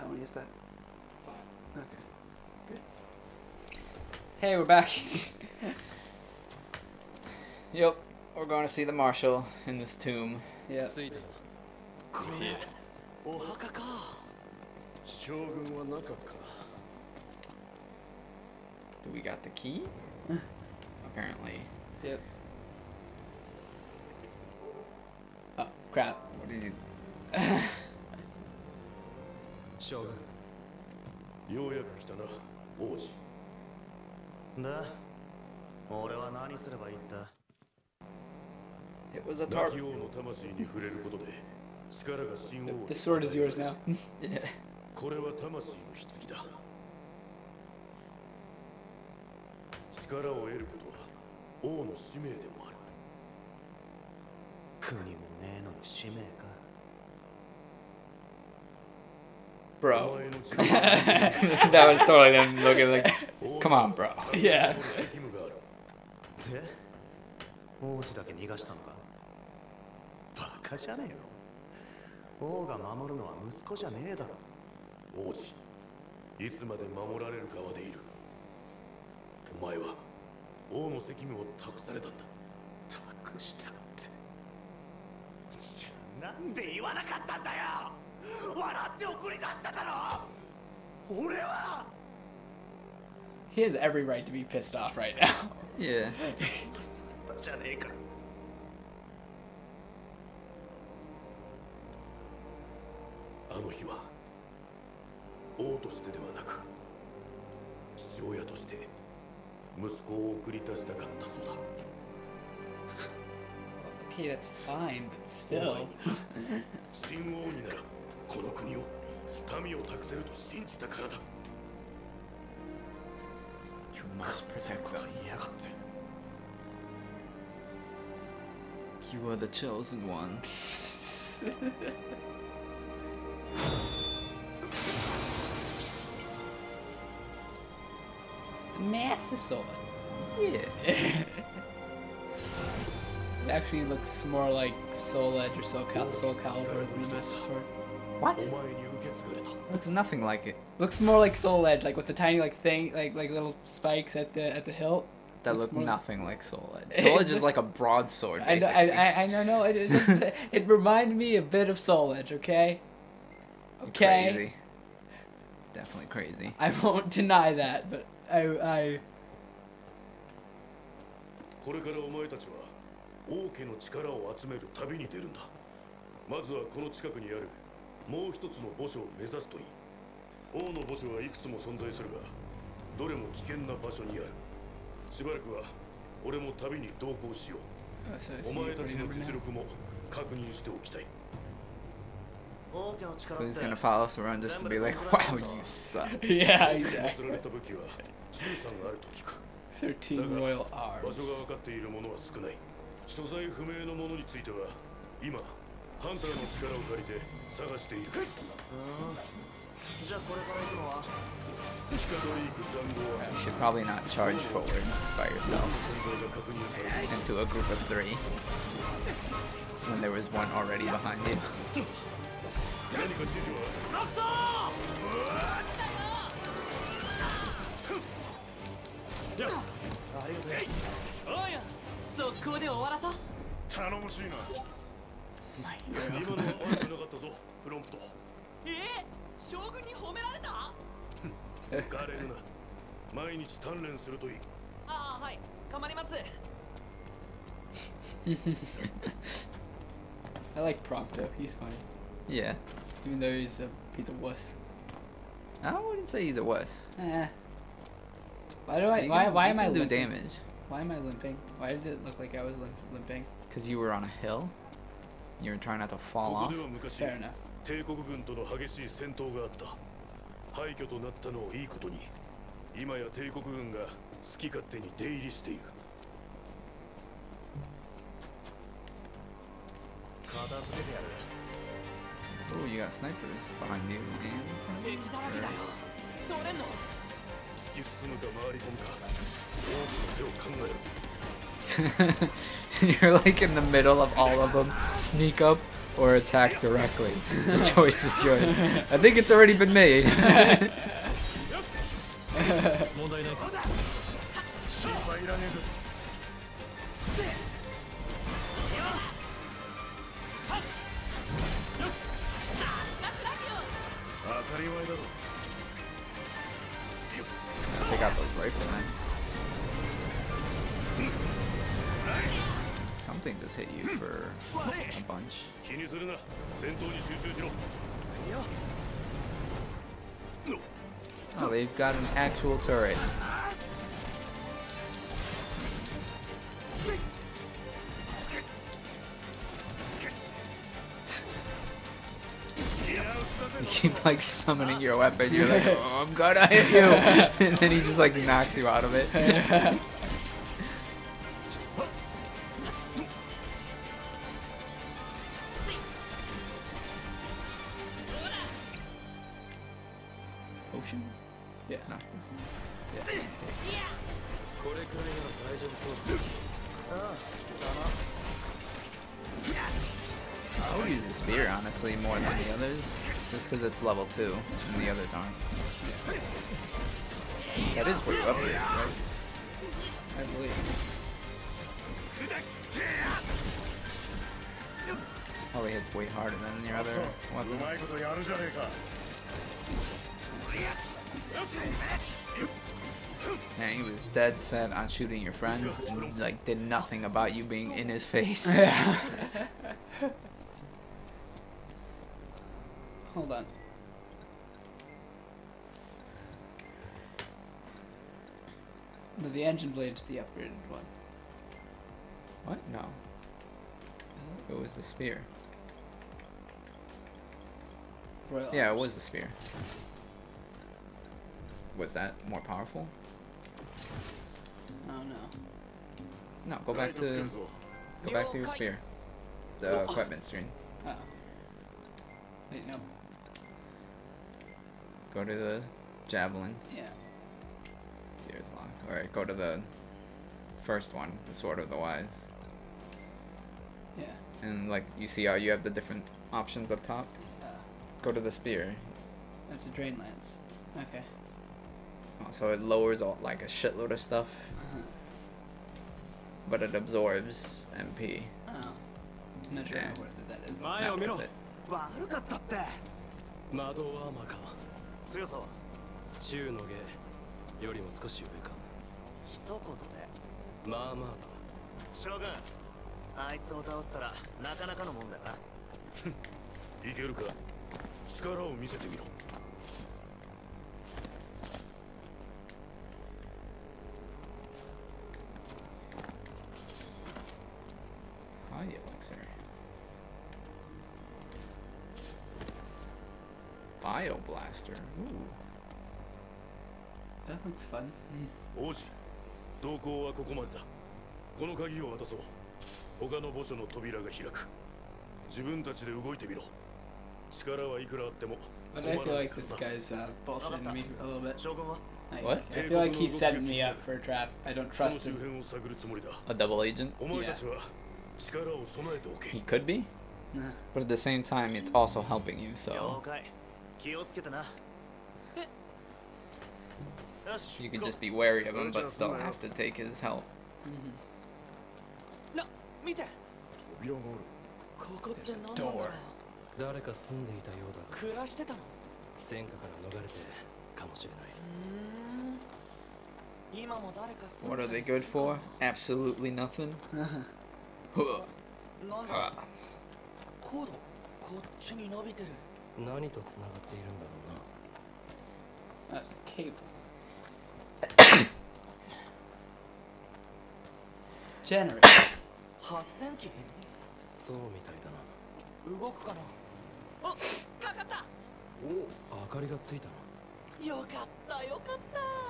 How many is that? Okay. Great. Hey, we're back. Yep, we're going to see the marshal in this tomb. Yeah. Do we got the key? Apparently. Yep. Oh, crap. What did you... 将軍ようやく来たな王子で俺は何すればいいんだ It was a 亡 tarp. き王の魂に触れることで力が神王 The sword is yours now. Yeah. これは魂の棺だ力を得ることは王の使命でもある国もねえのに使命か Bro. That was totally them looking like, come on, bro. Yeah. で王子だけ逃がしたのかバカじゃねえよ王が守るのは息子じゃねえだろ王子いつまで守られる側でいるお前は王の責務を託されたんだ託したってじゃあなんで言わなかったんだよ笑って送り出しただろ俺は He has every right to be pissed off right now. Yeah. 忘れたじゃねえかあの日は王としてではなく父親として息子を送り出したかったそうだ Okay, that's fine, but still. 新王にならこの国を民を託せると信じたからだ You must protect them. 言いやがって You are the chosen one. It's the Master Sword. Yeah. It actually looks more like Soul Edge or Soul Calibur than the Master Sword. What? お前に受け継がれた Looks nothing like it. Looks more like Soul Edge, like with the tiny like thing, like little spikes at the hilt. That Looks look more- nothing like Soul Edge. Soul Edge is like a broadsword, I basically. know. It just, it reminded me a bit of Soul Edge. Okay. Okay. Crazy. Definitely crazy. I won't deny that, but I これからお前たちは王家の力を集める旅に出るんだまずはこの近くにあるもう一つの墓所を目指すといい王の墓所はいくつも存在するがどれも危険な場所にあるしばらくは俺も旅に同行しようお前たちの実力も確認しておきたい So he's gonna follow us around just to be like, wow, you suck. yeah 祭 exactly. られた武器は13あると聞く 13 royal 場 arms. 所が分かっているものは少ない所在不明のものについては今ハンターの力を借りて探しているじゃあこれから行くのはヒカドリーク残壕は You should probably not charge forward by yourself 存在が確認されている into a group of 3 when there was one already behind you. 何か指示はラクトじゃあありがとうおうや速攻で終わらそう頼もしいな My 今 hero. のは悪くなかったぞプロンプト将軍に褒められた浮かれるな毎日鍛錬するといいああはい頑張ります I like Prompto. He's funny, Yeah. even though he's a wuss. I wouldn't say he's a wuss. Eh. Why He Why can- am he I can do limping? damage? Why am I limping? Why did it look like I was limping? Because you were on a hill? You were trying not to こ fall こ off? では昔 Fair enough. 帝国軍との激しい戦闘があった廃墟となったのをいいことに今や帝国軍が好き勝手に出入りしている片付けてやる Oh, you got snipers behind you and in 敵だらけだよ取れんの突き進むか回り込むか多くの手を考える front. You're like in the middle of all of them. Sneak up. or attack directly. The choice is yours. I think it's already been made. 問題ないか心配いらねえぞ当たり前だろ Take out those riflemen. Something just hit you for a bunch. 気にするな戦闘に集中しろ Oh, they've got an actual turret. You keep like summoning your weapon, you're like, oh, I'm gonna hit you! And then he just like knocks you out of it. Ocean? Yeah, no. Yeah. これくらいなら大丈夫そうああ I would use the spear, honestly, more than the others. Just because it's level 2, and the others aren't. That is pretty up here, right? I believe. Probably hits way harder than your other う weapon. まいことやるじゃねえか Man, he was dead set on shooting your friends, and like did nothing about you being in his face. Hold on. No, the engine blade's the upgraded one. What? No. It was the spear. Royal Yeah, it Arms. was the spear. Was that more powerful? Oh no. No, go back to your spear. The equipment screen. Oh. Wait, no. Go to the javelin. Yeah. Years long. Alright, go to the first one, the Sword of the Wise. Yeah. And like you see how you have the different options up top? Go to the spear. That's a drain lance. Okay. Oh, so it lowers all, like a shitload of stuff, but it absorbs MP. Oh. I'm not sure Yeah. how worth it that is. 前を見ろ Not worth it. 悪かったって魔導アーマーか強さは中の下よりも少し上か一言でまあまあだ将軍あいつを倒したらなかなかのもんだよないけるか力を見せてみろ Hi, Elixir. Bioblaster. Ooh. That looks fun. 王子同行はここまでだこの鍵を渡そう他の墓所の扉が開く自分たちで動いてみろ力はいくらあっても But I feel like this guy's bullshitting me a little bit. 将軍は Like, What? I feel like he's setting me up for a trap. I don't その trust 周 him. 辺を探るつもりだ A double agent? お前たちは力を備えておけ He could be, Nah. but at the same time, it's also helping you, 了 so 解気をつけてなよし you could just be wary of him, but still have to take his help. な見て扉があるここって何なんだろう誰か住んでいたようだ暮らしてたの戦火から逃れてかもしれない今も誰か住ん What で are た they り good するか for? Absolutely nothing. Huh. なんだ Ah. コードこっちに伸びてる何と繋がっているんだろうな That's a cable. Generator. 発電機そうみたいだな動くかなあかかった明かりがついたなよかったよかった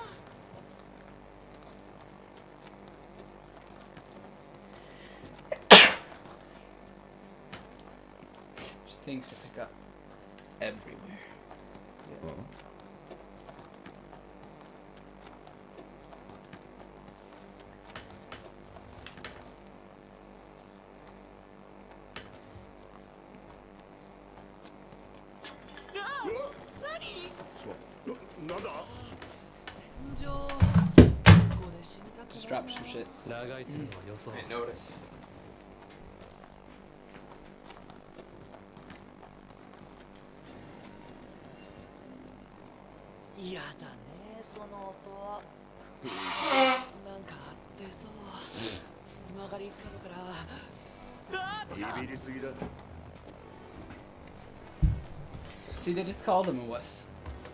There's things to pick up. Everywhere. なんだ Just drop some shit. 長い線の予想 I noticed. 嫌だねその音はなんか出そう曲がり角からビビりすぎだ See, they just called him a wuss.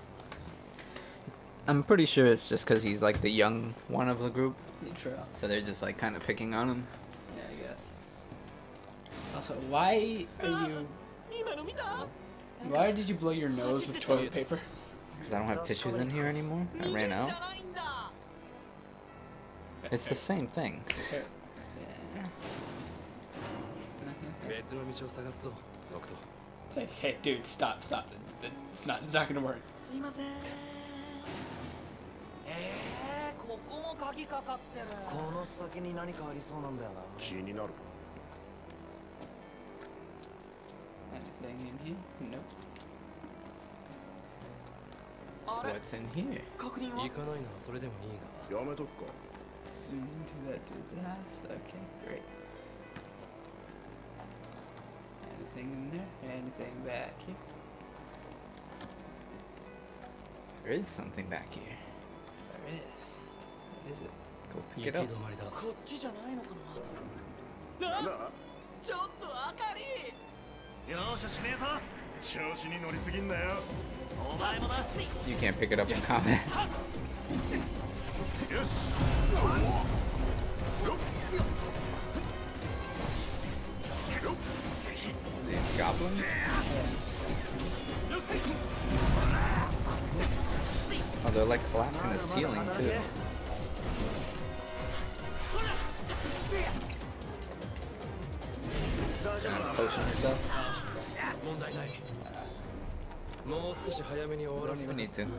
I'm pretty sure it's just because he's like the young one of the group, Yeah, true. so they're just like kind of picking on him. Yeah, I guess. Also, why are you? 今の見た Why did you blow your nose with toilet paper? Because I don't have tissues in here anymore. I ran じ out. ゃないんだ It's the same thing. Yeah. 別の道を探すぞノクト It's like, hey, dude, stop. It's not gonna work. すいませんここも鍵かかってるこの先に何かありそうなんだよな気になる Anything in here? Nope. あれ What's in here? 確認は行かないならそれでもいいがやめとくか Zoom into that dude's ass. Okay, great. Anything in there? Anything back here? There is something back here. There is. What is it? Go 行 pick き it up. 止まりだこっちじゃないのかななんだちょっとあかりよーしゃしねえぞ調子に乗りすぎんなよお前もだ You can't pick it up in combat. よし These goblins? Oh, they're like collapsing the ceiling too. Trying to potion yourself? 問題ないもう少し早めに終 You わら don't せ even た need to.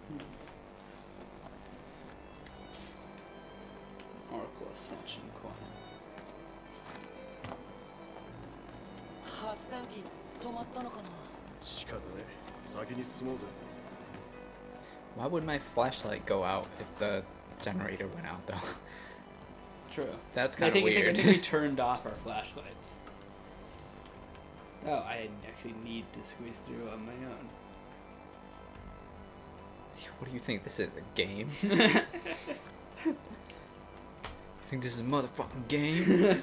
Oracle Ascension coin. 発電機止まったのかな仕方ね先に進もうぜ Why would my flashlight go out if the generator went out though? True. That's I kind of think weird. we turned off our flashlights. Oh, I actually need to squeeze through on my own. What do you think? This is a game? You think this is a motherfucking game?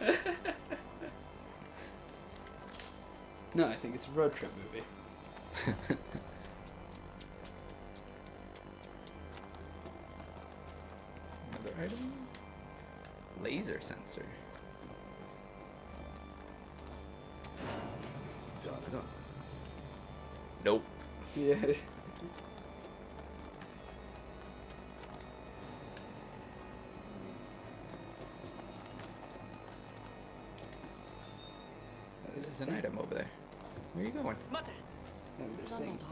No, I think it's a road trip movie. Another item? Laser sensor. ダメだ Nope. Yeah. There's an item over there. Where are you going? 待って Oh, there's 何なん things. だ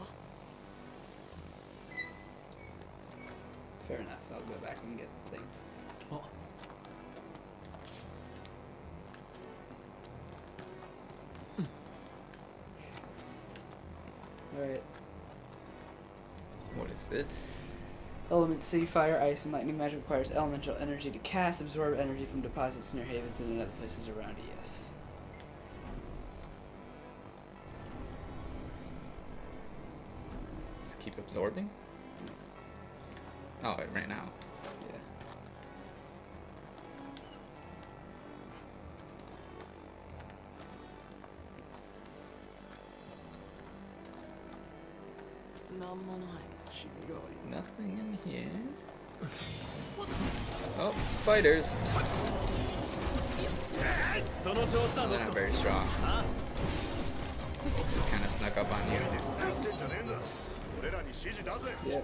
Fair enough. I'll go back and get the thing. Oh. Alright. What is this? Element C, fire, ice, and lightning magic requires elemental energy to cast, absorb energy from deposits near havens and in other places around it. Yes. Let's keep absorbing? Oh, it ran out. Yeah. Nothing in here. Oh, spiders. They're not very strong. Just kind of snuck up on you. ってんじゃねえんだ俺らに指示出せ Yep.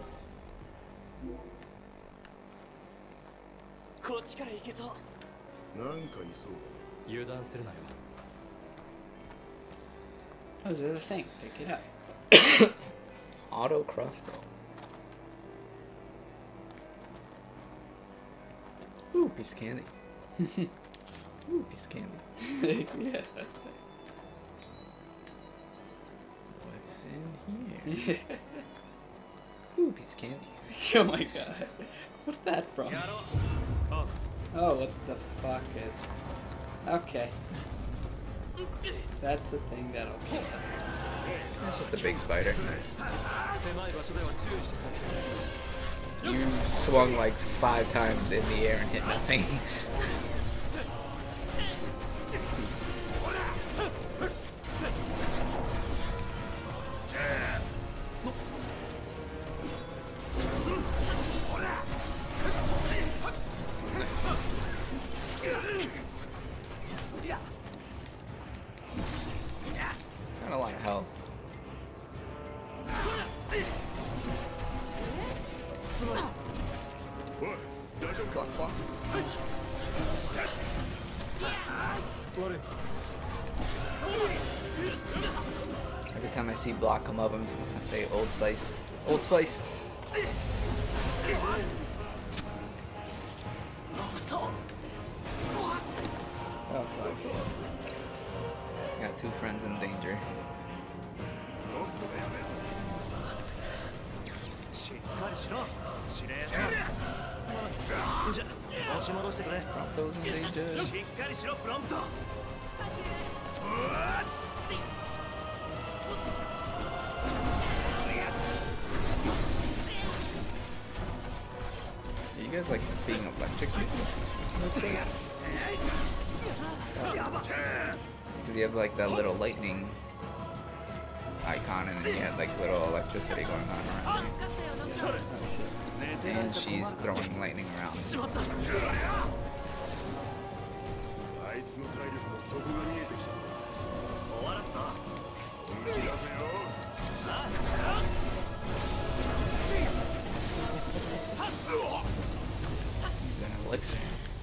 こっちから行けそうなんかいそう油断するなよ Oh, there's a thing. Pick it up. Auto crossbow. Ooh, piece of candy. Ooh, piece of candy. Yeah. What's in here? Yeah. Ooh, piece of candy. Oh my god. What's that from? やろう。あ、 Oh, what the fuck is... Okay. That's the thing that'll kill us. That's just a big spider. 狭い場所では注意してくれ。 You swung like 5 times in the air and hit nothing. It's got a lot of health. Block, block. Every time I see block come up, I'm just gonna say Old Spice. Old Spice. Oh fuck. Got 2 friends in danger. しっかりしろ。司令官。じゃ、押し戻してくれ。 Prompto's in danger. しっかりしろ、プロント。 You guys like being electrocuted? Because you have like that little lightning icon and then you have like little electricity going on around you. And she's throwing lightning around. あいつの体力の底が見えてきた。終わらすぞ。本気出せよ。 Use an elixir.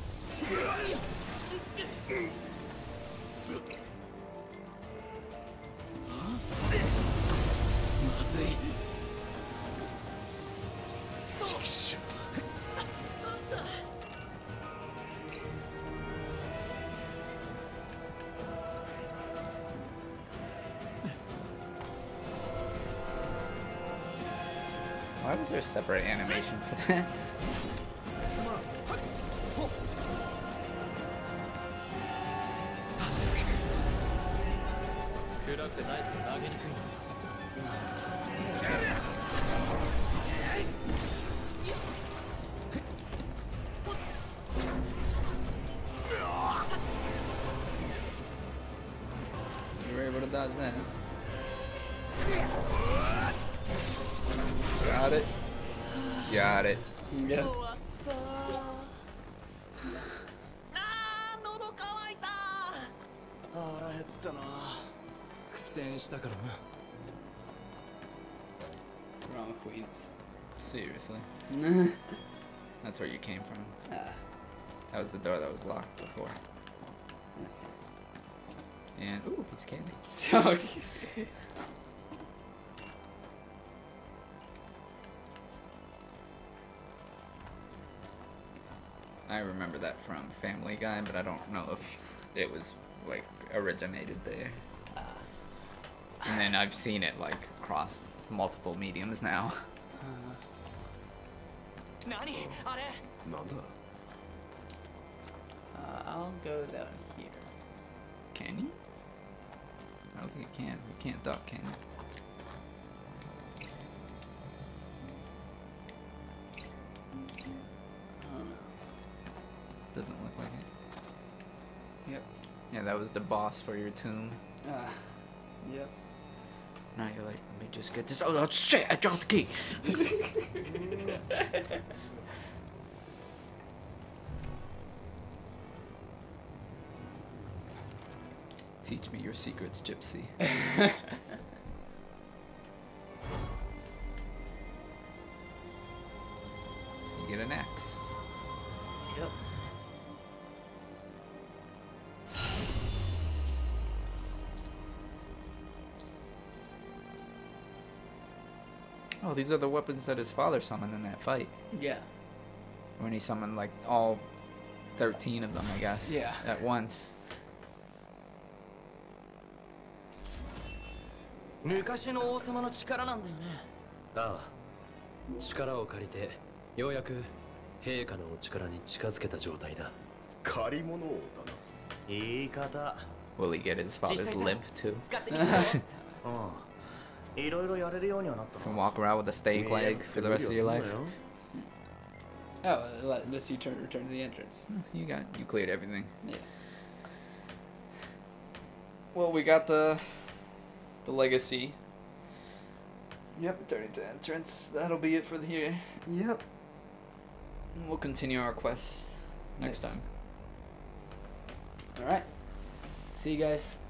Why was there a separate animation for that? You were able to dodge that. Got it. Got it. Yeah. 終わったあー喉乾いた。 腹減ったな。 苦戦したからな。 Wrong queens. Seriously. That's where you came from. Ah. That was the door that was locked before. And ooh, piece of candy. Okay. I remember that from Family Guy, but I don't know if it was like originated there. And then I've seen it like across multiple mediums now. 何あれ。 なんだ。 I'll go down here. Can you? I don't think it can. You can't duck, can you? Doesn't look like it. Yep. Yeah, that was the boss for your tomb. Yep. Now you're like, let me just get this. Oh shit! I dropped the key. Teach me your secrets, Gypsy. So you get an axe. Yep. Oh, these are the weapons that his father summoned in that fight. Yeah. When he summoned like all 13 of them, I guess. Yeah. At once. 昔の王様の力なんだよね。 ああ。 力を借りてようやく陛下のお力に近づけた状態だ。 借り物王だな。言い方。 Will he get his father's limp too? 使ってみてよ。 いろいろやれるようにはなった So な。 walk around with a steak leg for the rest of your life? Oh, let's you return to the entrance. You cleared everything. Yeah. Well, we got the legacy. Yep, returning to entrance. That'll be it for the here. Yep. We'll continue our quests next time. All right. See you guys.